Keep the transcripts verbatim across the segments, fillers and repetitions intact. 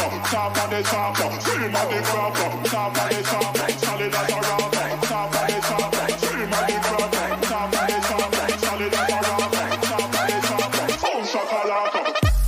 top of the chopper, scream at the crapper, top of the chopper, solid as a rocker, top of the chopper, scream at the crapper, top of the chopper, solid as a rocker, top of the chopper, boom shakalaka.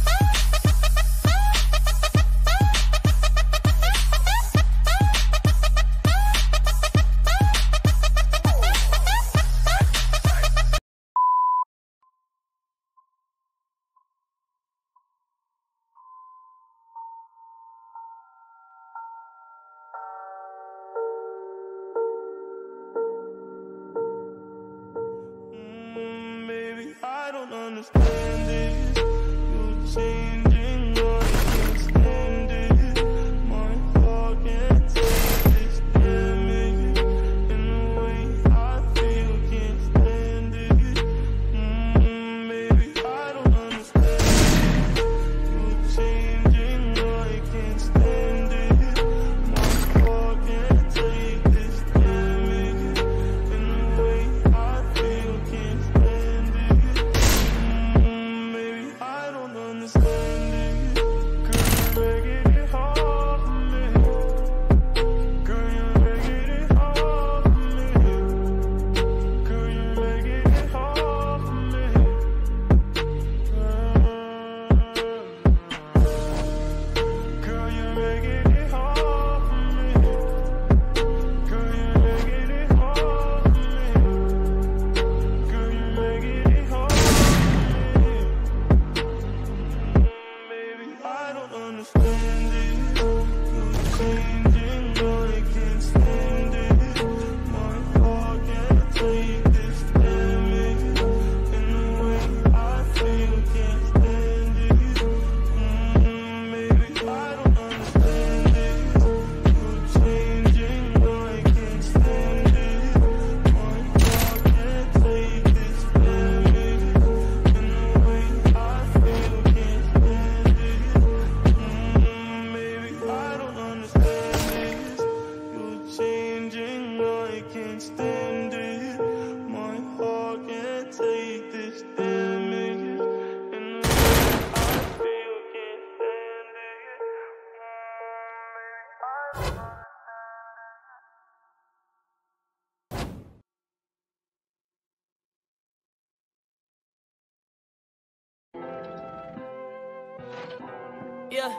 Understand it, you're changing, I can't stand it. My heart can't take this damage, and the way I feel, can't stand it. Mm, maybe I don't understand it. You're changing, I can't stand it. My heart can't take this damage, and the way I feel, can't stand it. Yeah.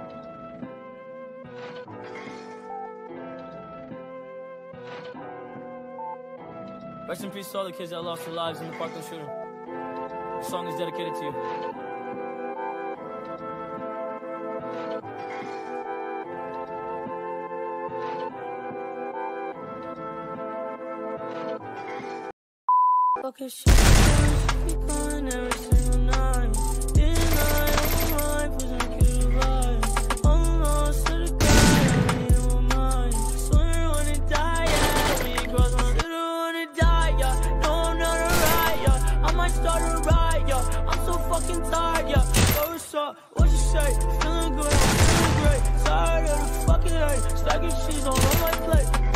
Rest in peace to all the kids that lost their lives in the Parkland shooting. The song is dedicated to you. Fucking shit, we going every single night. Didn't I on my life was gonna kill the vibe. I'm lost to the guy, I ain't on mine. Swear I wanna die, yeah. Me cross my little wanna die, yeah. No, I'm not a riot, yeah. I might start a riot, yeah. I'm so fucking tired, yeah. Yo, what's up? What you say? Feeling good, I'm feeling great. Tired of the fucking hate. Stacking cheese all on my plate.